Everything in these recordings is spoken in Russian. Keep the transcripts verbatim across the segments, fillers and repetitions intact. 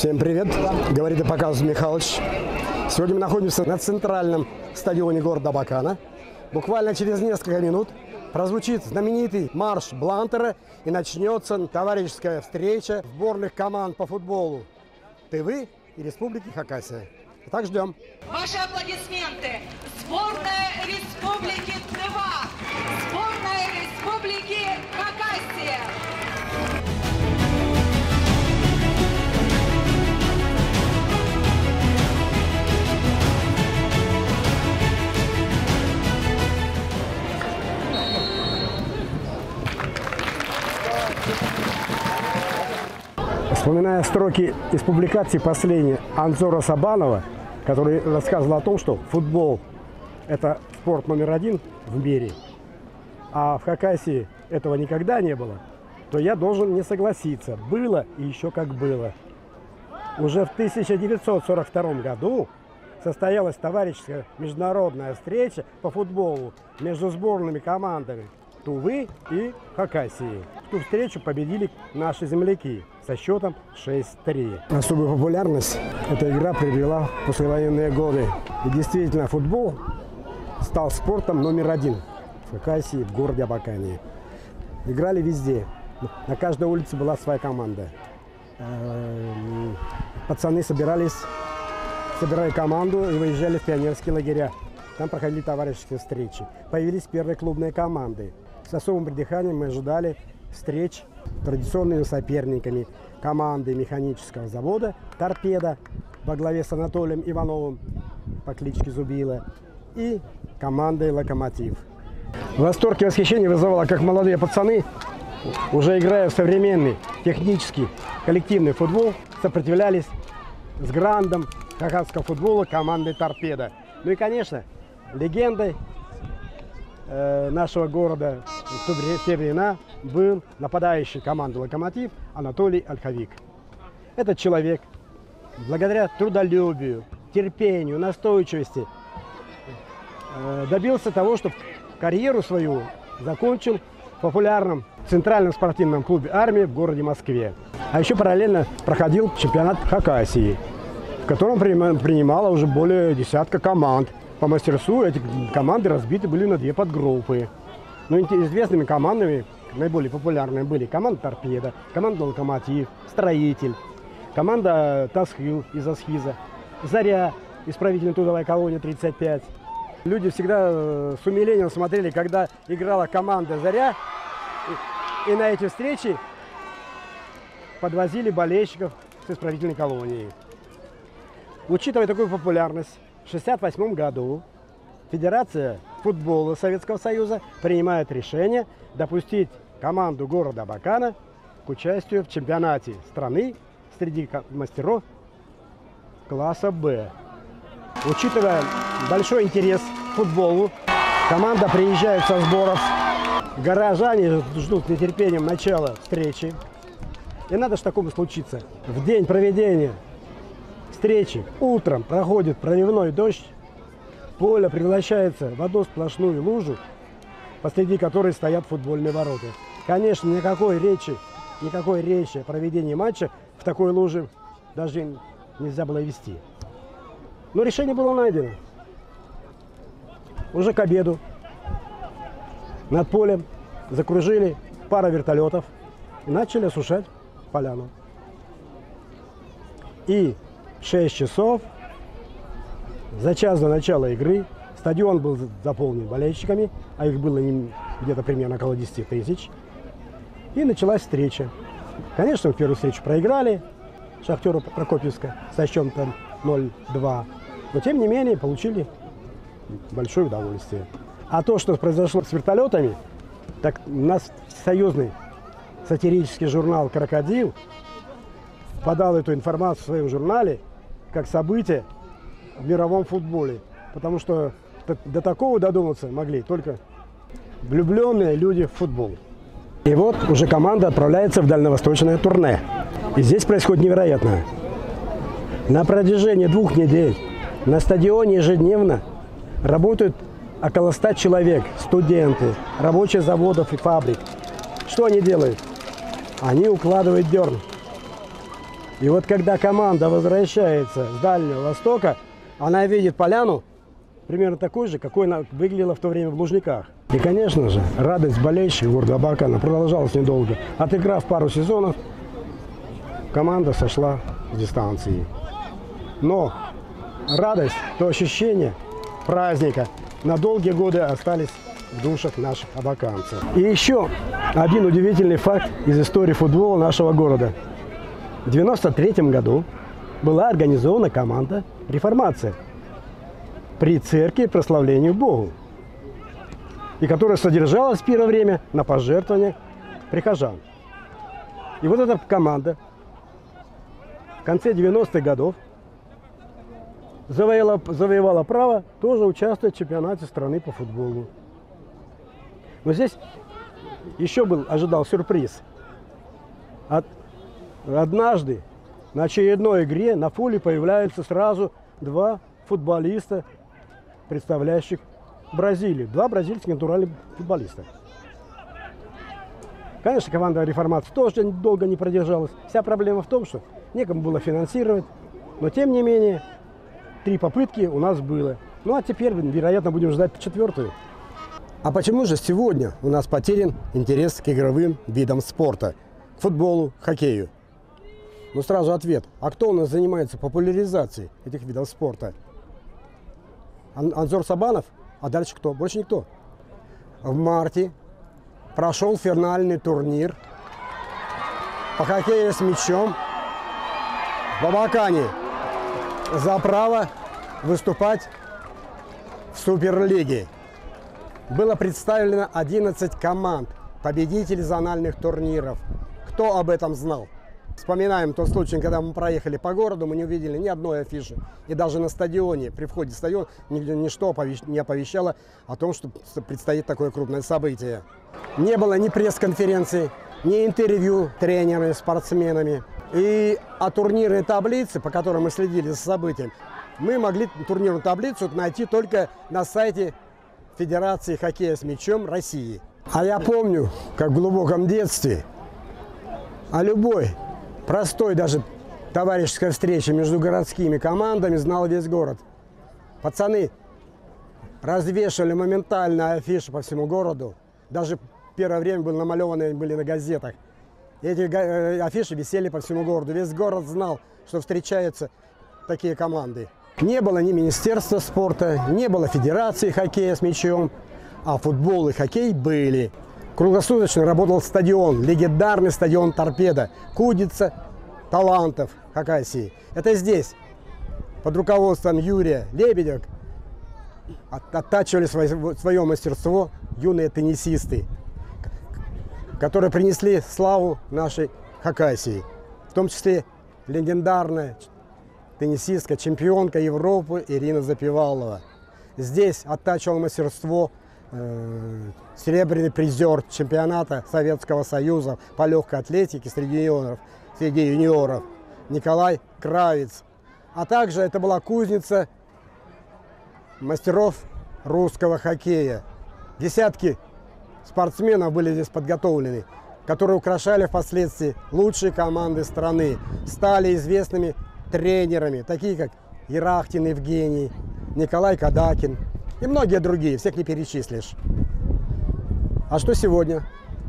Всем привет, говорит и показывает Михалыч. Сегодня мы находимся на центральном стадионе города Абакана. Буквально через несколько минут прозвучит знаменитый марш Блантера и начнется товарищеская встреча сборных команд по футболу Тывы и Республики Хакасия. Итак, ждем. Ваши аплодисменты. Сборная Республики Тыва. Сборная Республики Хакасия. Вспоминая строки из публикации последней Анзора Сабанова, который рассказывал о том, что футбол – это спорт номер один в мире, а в Хакасии этого никогда не было, то я должен не согласиться. Было и еще как было. Уже в тысяча девятьсот сорок втором году состоялась товарищеская международная встреча по футболу между сборными командами Тувы и Хакасии. В ту встречу победили наши земляки со счетом шесть три. Особую популярность эта игра приобрела в послевоенные годы. И действительно, футбол стал спортом номер один в Хакасии, в городе Абакане. Играли везде. На каждой улице была своя команда. Пацаны собирались, собирали команду и выезжали в пионерские лагеря. Там проходили товарищеские встречи. Появились первые клубные команды. С особым придыханием мы ожидали встреч с традиционными соперниками команды механического завода «Торпеда» во главе с Анатолием Ивановым по кличке Зубила и командой «Локомотив». Восторг и восхищение вызывало, как молодые пацаны, уже играя в современный технический коллективный футбол, сопротивлялись с грандом хакасского футбола командой «Торпеда». Ну и, конечно, легендой э, нашего города в те времена был нападающий команды «Локомотив» Анатолий Ольховик. Этот человек, благодаря трудолюбию, терпению, настойчивости, э, добился того, что карьеру свою закончил в популярном центральном спортивном клубе «Армия» в городе Москве. А еще параллельно проходил чемпионат Хакасии, в котором принимало уже более десятка команд. По мастерству эти команды разбиты были на две подгруппы. Но известными командами, наиболее популярными, были команда «Торпеда», команда «Локомотив», «Строитель», команда «Тасхил» из Асхиза, «Заря», исправительная трудовая колония тридцать пять. Люди всегда с умилением смотрели, когда играла команда «Заря», и, и на эти встречи подвозили болельщиков с исправительной колонии. Учитывая такую популярность, в шестьдесят восьмом году Федерация футбола Советского Союза принимает решение допустить команду города Абакана к участию в чемпионате страны среди мастеров класса «Б». Учитывая большой интерес к футболу, команда приезжает со сборов. Горожане ждут с нетерпением начала встречи. И надо же такому случиться. В день проведения встречи утром проходит проливной дождь, поле превращается в одну сплошную лужу, посреди которой стоят футбольные ворота. Конечно, никакой речи, никакой речи о проведении матча в такой луже даже нельзя было вести. Но решение было найдено. Уже к обеду над полем закружили пара вертолетов и начали осушать поляну. И в шесть часов, за час до начала игры, стадион был заполнен болельщиками, а их было где-то примерно около десяти тысяч. И началась встреча. Конечно, в первую встречу проиграли Шахтеру Прокопьевска со счетом ноль два. Но, тем не менее, получили большое удовольствие. А то, что произошло с вертолетами, так у нас союзный сатирический журнал «Крокодил» подал эту информацию в своем журнале как событие в мировом футболе. Потому что до такого додуматься могли только влюбленные люди в футбол. И вот уже команда отправляется в дальневосточное турне. И здесь происходит невероятное. На протяжении двух недель на стадионе ежедневно работают около ста человек, студенты, рабочие заводов и фабрик. Что они делают? Они укладывают дерн. И вот когда команда возвращается с Дальнего Востока, она видит поляну, примерно такой же, какой она выглядела в то время в Лужниках. И, конечно же, радость болельщиков города Абакана продолжалась недолго. Отыграв пару сезонов, команда сошла с дистанции. Но радость, то ощущение праздника на долгие годы остались в душах наших абаканцев. И еще один удивительный факт из истории футбола нашего города. В девяносто третьем году была организована команда «Реформация» при церкви прославлению Богу, и которая содержалась в первое время на пожертвованиях прихожан. И вот эта команда в конце девяностых годов завоевала, завоевала право тоже участвовать в чемпионате страны по футболу. Но здесь еще был, ожидал сюрприз. От, однажды на очередной игре на поле появляются сразу два футболиста, представляющих Бразилию. Два бразильских натуральных футболиста. Конечно, команда «Реформация» тоже долго не продержалась. Вся проблема в том, что некому было финансировать. Но, тем не менее, три попытки у нас было. Ну, а теперь, вероятно, будем ждать четвертую. А почему же сегодня у нас потерян интерес к игровым видам спорта? К футболу, хоккею? Ну, сразу ответ. А кто у нас занимается популяризацией этих видов спорта? Анзор Сабанов? А дальше кто? Больше никто. В марте прошел финальный турнир по хоккею с мячом в Абакане за право выступать в Суперлиге. Было представлено одиннадцать команд, победителей зональных турниров. Кто об этом знал? Вспоминаем тот случай, когда мы проехали по городу, мы не увидели ни одной афиши. И даже на стадионе, при входе в стадион, ничто не оповещало о том, что предстоит такое крупное событие. Не было ни пресс-конференций, ни интервью тренерами, спортсменами. И о турнирной таблице, по которой мы следили за событием, мы могли турнирную таблицу найти только на сайте Федерации хоккея с мячом России. А я помню, как в глубоком детстве о любой простой даже товарищеской встрече между городскими командами знал весь город. Пацаны развешивали моментально афиши по всему городу. Даже в первое время были намалеваны были на газетах. И эти афиши висели по всему городу. Весь город знал, что встречаются такие команды. Не было ни Министерства спорта, не было Федерации хоккея с мячом, а футбол и хоккей были. Круглосуточно работал стадион, легендарный стадион «Торпедо», Кудица талантов Хакасии. Это здесь, под руководством Юрия Лебедя, оттачивали свое, свое мастерство юные теннисисты, которые принесли славу нашей Хакасии, в том числе легендарная теннисистка, чемпионка Европы Ирина Запевалова. Здесь оттачивал мастерство э, серебряный призер чемпионата Советского Союза по легкой атлетике среди юниоров, среди юниоров Николай Кравец. А также это была кузница мастеров русского хоккея. Десятки спортсменов были здесь подготовлены, которые украшали впоследствии лучшие команды страны, стали известными тренерами, такие как Ерахтин Евгений, Николай Кадакин и многие другие, всех не перечислишь. А что сегодня?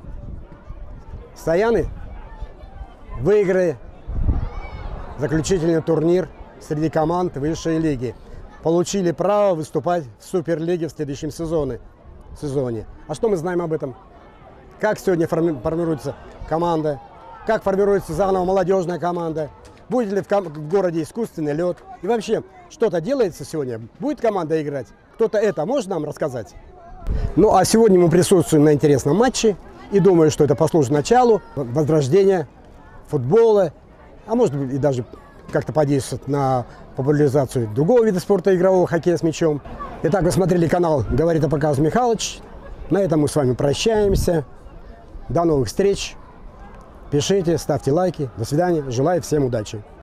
Саяны выиграли заключительный турнир среди команд высшей лиги. Получили право выступать в Суперлиге в следующем сезоне. сезоне. А что мы знаем об этом? Как сегодня форми формируется команда? Как формируется заново молодежная команда? Будет ли в, в городе искусственный лед? И вообще, что-то делается сегодня? Будет команда играть? Кто-то это может нам рассказать? Ну, а сегодня мы присутствуем на интересном матче. И думаю, что это послужит началу возрождения футбола. А может быть и даже как-то подействует на популяризацию другого вида спорта, игрового хоккея с мячом. Итак, вы смотрели канал «Говорит Апоказ Михайлович». На этом мы с вами прощаемся. До новых встреч. Пишите, ставьте лайки. До свидания. Желаю всем удачи.